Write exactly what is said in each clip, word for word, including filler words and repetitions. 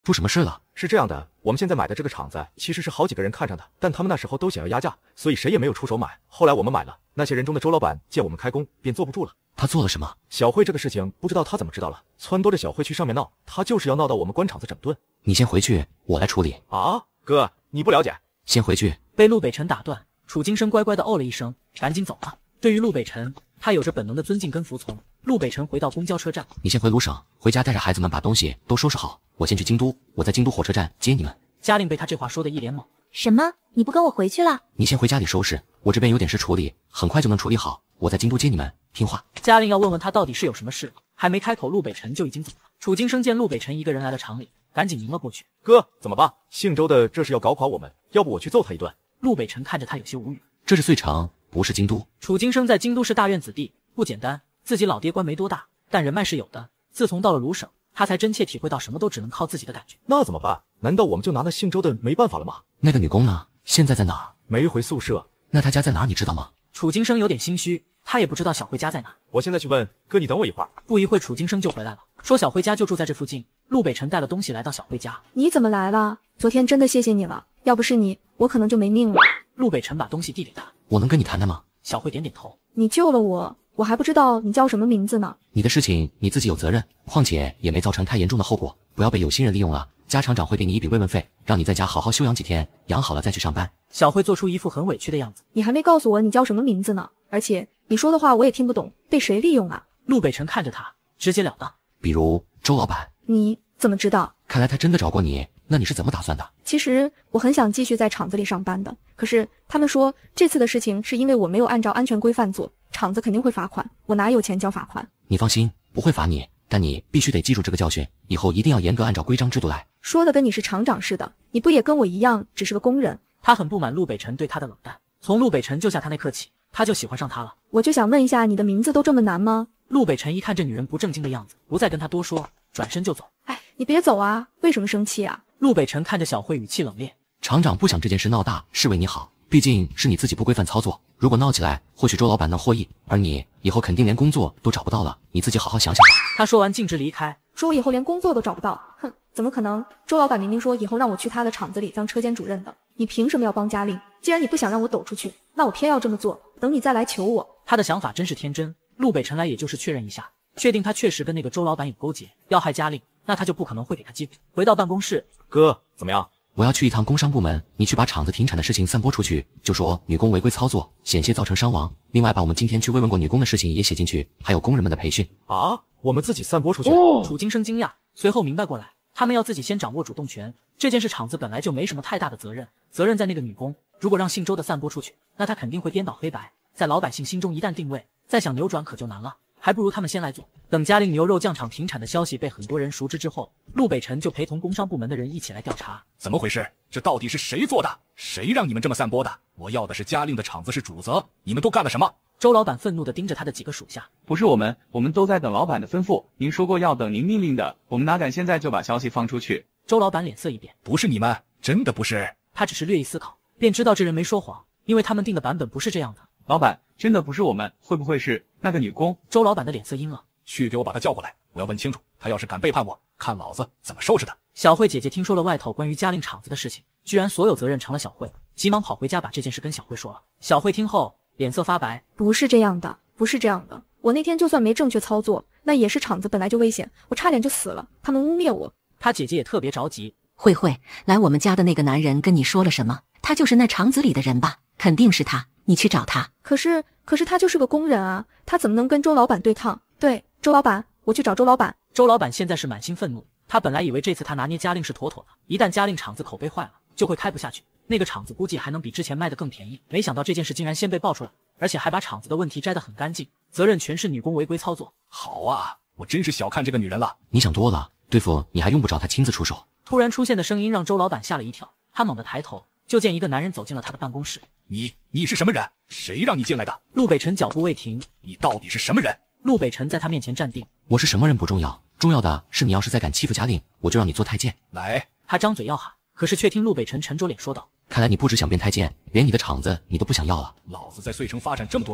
出什么事了？ 是这样的，我们现在买的这个厂子其实是好几个人看上的，但他们那时候都想要压价，所以谁也没有出手买。后来我们买了，那些人中的周老板见我们开工，便坐不住了。 他做了什么？ 小慧这个事情不知道他怎么知道了，撺掇着小慧去上面闹，他就是要闹到我们关厂子整顿。 你先回去，我来处理。 啊，哥，你不了解。 先回去。 被陆北辰打断，楚金生乖乖的哦了一声，赶紧走了。对于陆北辰，他有着本能的尊敬跟服从。陆北辰回到公交车站， 你先回鲁省，回家带着孩子们把东西都收拾好，我先去京都，我在京都火车站接你们。 嘉令被他这话说的一脸懵。 什么？你不跟我回去了？ 你先回家里收拾，我这边有点事处理，很快就能处理好，我在京都接你们，听话。 嘉令要问问他到底是有什么事，还没开口，陆北辰就已经走了。楚金生见陆北辰一个人来了厂里，赶紧迎了过去。 哥，怎么办？姓周的这是要搞垮我们，要不我去揍他一顿。 陆北辰看着他有些无语。 这是遂城，不是京都。 楚金生在京都是大院子弟，不简单。自己老爹官没多大，但人脉是有的。自从到了鲁省，他才真切体会到什么都只能靠自己的感觉。 那怎么办？难道我们就拿那姓周的没办法了吗？ 那个女工呢？现在在哪？ 没回宿舍。 那她家在哪？你知道吗？ 楚金生有点心虚，他也不知道小慧家在哪。 我现在去问哥，你等我一会儿。 不一会，楚金生就回来了，说小慧家就住在这附近。陆北辰带了东西来到小慧家。 你怎么来了？昨天真的谢谢你了，要不是你，我可能就没命了。 陆北辰把东西递给他。 我能跟你谈谈吗？ 小慧点点头。 你救了我，我还不知道你叫什么名字呢。 你的事情你自己有责任，况且也没造成太严重的后果，不要被有心人利用了。家厂长会给你一笔慰问费，让你在家好好休养几天，养好了再去上班。 小慧做出一副很委屈的样子。 你还没告诉我你叫什么名字呢，而且你说的话我也听不懂，被谁利用啊？ 陆北辰看着他，直截了当。 比如周老板。 你怎么知道？ 看来他真的找过你，那你是怎么打算的？ 其实我很想继续在厂子里上班的，可是他们说这次的事情是因为我没有按照安全规范做，厂子肯定会罚款，我哪有钱交罚款？ 你放心，不会罚你，但你必须得记住这个教训，以后一定要严格按照规章制度来。 说的跟你是厂长似的，你不也跟我一样只是个工人？ 他很不满陆北辰对他的冷淡，从陆北辰救下他那刻起，他就喜欢上他了。 我就想问一下，你的名字都这么难吗？ 陆北辰一看这女人不正经的样子，不再跟他多说，转身就走。 哎，你别走啊，为什么生气啊？ 陆北辰看着小慧，语气冷冽。 厂长不想这件事闹大，是为你好，毕竟是你自己不规范操作，如果闹起来，或许周老板能获益，而你以后肯定连工作都找不到了，你自己好好想想。 他说完径直离开。 说我以后连工作都找不到，哼，怎么可能？周老板明明说以后让我去他的厂子里当车间主任的，你凭什么要帮嘉令？既然你不想让我抖出去，那我偏要这么做，等你再来求我。 他的想法真是天真。陆北辰来也就是确认一下，确定他确实跟那个周老板有勾结，要害嘉令，那他就不可能会给他机会。回到办公室， 哥，怎么样？ 我要去一趟工商部门，你去把厂子停产的事情散播出去，就说女工违规操作，险些造成伤亡。另外把我们今天去慰问过女工的事情也写进去，还有工人们的培训。 啊，我们自己散播出去？ 哦、楚金生惊讶，随后明白过来，他们要自己先掌握主动权。这件事厂子本来就没什么太大的责任，责任在那个女工。如果让姓周的散播出去，那他肯定会颠倒黑白，在老百姓心中一旦定位，再想扭转可就难了。还不如他们先来做。等嘉令牛肉酱厂停产的消息被很多人熟知之后，陆北辰就陪同工商部门的人一起来调查。 怎么回事？这到底是谁做的？谁让你们这么散播的？我要的是嘉令的厂子是主责，你们都干了什么？ 周老板愤怒地盯着他的几个属下。 不是我们，我们都在等老板的吩咐。您说过要等您命令的，我们哪敢现在就把消息放出去？ 周老板脸色一变。 不是你们，真的不是。 他只是略一思考，便知道这人没说谎，因为他们定的版本不是这样的。 老板，真的不是我们，会不会是那个女工？ 周老板的脸色阴了。 去给我把他叫过来，我要问清楚，他要是敢背叛我，看老子怎么收拾他。 小慧姐姐听说了外头关于嘉令厂子的事情，居然所有责任成了小慧，急忙跑回家把这件事跟小慧说了。小慧听后脸色发白。 不是这样的，不是这样的，我那天就算没正确操作，那也是厂子本来就危险，我差点就死了，他们污蔑我。 她姐姐也特别着急。 慧慧，来我们家的那个男人跟你说了什么？他就是那厂子里的人吧？肯定是他，你去找他。 可是可是他就是个工人啊，他怎么能跟周老板对抗？对，周老板，我去找周老板。 周老板现在是满心愤怒，他本来以为这次他拿捏嘉令是妥妥的，一旦嘉令厂子口碑坏了，就会开不下去，那个厂子估计还能比之前卖的更便宜。没想到这件事竟然先被爆出来，而且还把厂子的问题摘得很干净，责任全是女工违规操作。 好啊，我真是小看这个女人了。 你想多了，对付你还用不着她亲自出手。 突然出现的声音让周老板吓了一跳，他猛地抬头，就见一个男人走进了他的办公室。 你你是什么人？谁让你进来的？ 陆北辰脚步未停。 你到底是什么人？ 陆北辰在他面前站定。 我是什么人不重要，重要的是你要是再敢欺负嘉令，我就让你做太监。 来。 他张嘴要喊，可是却听陆北辰沉着脸说道： 看来你不只想变太监，连你的厂子你都不想要了。 老子在遂城发展这么多年，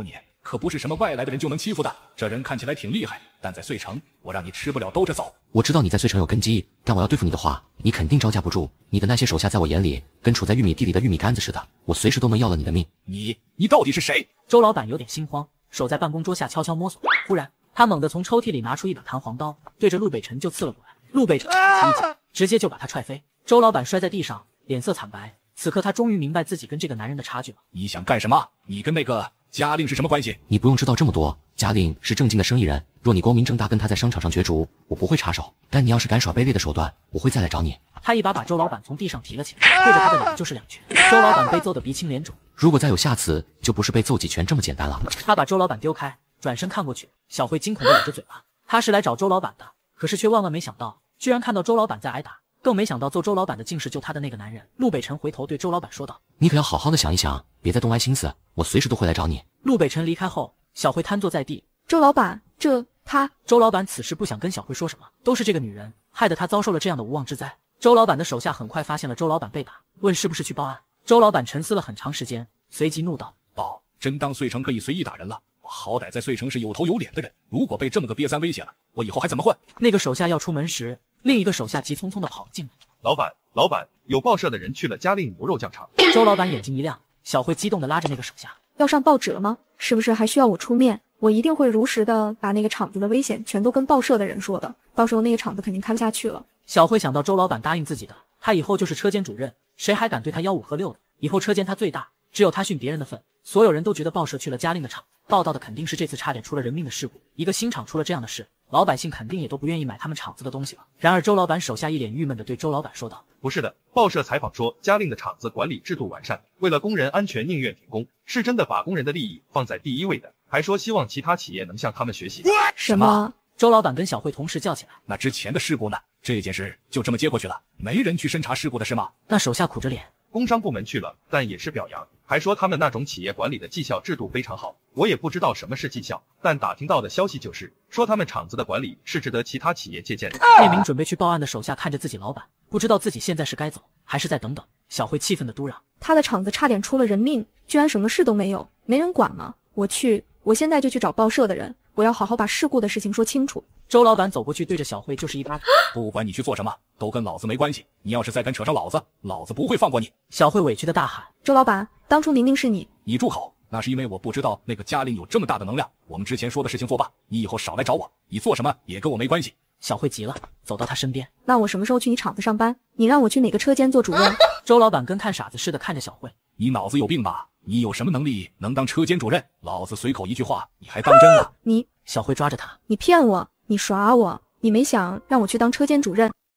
可不是什么外来的人就能欺负的。这人看起来挺厉害，但在穗城，我让你吃不了兜着走。 我知道你在穗城有根基，但我要对付你的话，你肯定招架不住。你的那些手下在我眼里跟处在玉米地里的玉米杆子似的，我随时都能要了你的命。 你，你到底是谁？ 周老板有点心慌，手在办公桌下悄悄摸索。忽然，他猛地从抽屉里拿出一把弹簧刀，对着陆北辰就刺了过来。陆北辰一脚直接就把他踹飞，周老板摔在地上，脸色惨白。此刻他终于明白自己跟这个男人的差距了。 你想干什么？你跟那个嘉令是什么关系？ 你不用知道这么多。嘉令是正经的生意人，若你光明正大跟他在商场上角逐，我不会插手。但你要是敢耍卑劣的手段，我会再来找你。 他一把把周老板从地上提了起来，对着他的脸就是两拳。周老板被揍得鼻青脸肿。 如果再有下次，就不是被揍几拳这么简单了。 他把周老板丢开，转身看过去，小慧惊恐地捂着嘴巴。他是来找周老板的，可是却万万没想到，居然看到周老板在挨打。更没想到揍周老板的竟是救他的那个男人。陆北辰回头对周老板说道：“ 你可要好好的想一想，别再动歪心思，我随时都会来找你。” 陆北辰离开后，小慧瘫坐在地。 周老板，这他…… 周老板此时不想跟小慧说什么，都是这个女人害得他遭受了这样的无妄之灾。周老板的手下很快发现了周老板被打，问是不是去报案。周老板沉思了很长时间，随即怒道：“ 报，真当穗城可以随意打人了？我好歹在穗城是有头有脸的人，如果被这么个瘪三威胁了，我以后还怎么混？” 那个手下要出门时，另一个手下急匆匆地跑了进来。 老板，老板，有报社的人去了嘉令牛肉酱厂。 周老板眼睛一亮，小慧激动地拉着那个手下：“ 要上报纸了吗？是不是还需要我出面？我一定会如实的把那个厂子的危险全都跟报社的人说的，到时候那个厂子肯定开不下去了。” 小慧想到周老板答应自己的，他以后就是车间主任，谁还敢对他吆五喝六的？以后车间他最大，只有他训别人的份。所有人都觉得报社去了嘉令的厂，报道的肯定是这次差点出了人命的事故。一个新厂出了这样的事，老百姓肯定也都不愿意买他们厂子的东西了。然而周老板手下一脸郁闷地对周老板说道：“ 不是的，报社采访说嘉令的厂子管理制度完善，为了工人安全宁愿停工，是真的把工人的利益放在第一位的，还说希望其他企业能向他们学习。” 什么？ 周老板跟小慧同时叫起来：“ 那之前的事故呢？这件事就这么接过去了，没人去侦查事故的是吗？” 那手下苦着脸：“ 工商部门去了，但也是表扬，还说他们那种企业管理的绩效制度非常好。我也不知道什么是绩效，但打听到的消息就是说他们厂子的管理是值得其他企业借鉴的。” 那名准备去报案的手下看着自己老板，不知道自己现在是该走还是再等等。小慧气愤地嘟嚷：“ 他的厂子差点出了人命，居然什么事都没有，没人管吗？我去，我现在就去找报社的人，我要好好把事故的事情说清楚。” 周老板走过去，对着小慧就是一巴掌：“ 不管你去做什么，都跟老子没关系。你要是再敢扯上老子，老子不会放过你！” 小慧委屈的大喊：“ 周老板，当初明明是你…… 你住口！那是因为我不知道那个嘉令有这么大的能量。我们之前说的事情作罢，你以后少来找我，你做什么也跟我没关系。” 小慧急了，走到他身边：“ 那我什么时候去你厂子上班？你让我去哪个车间做主任？” 周老板跟看傻子似的看着小慧：“ 你脑子有病吧？你有什么能力能当车间主任？老子随口一句话，你还当真了？” 你…… 小慧抓着他：“ 你骗我，你耍我！你没想让我去当车间主任？”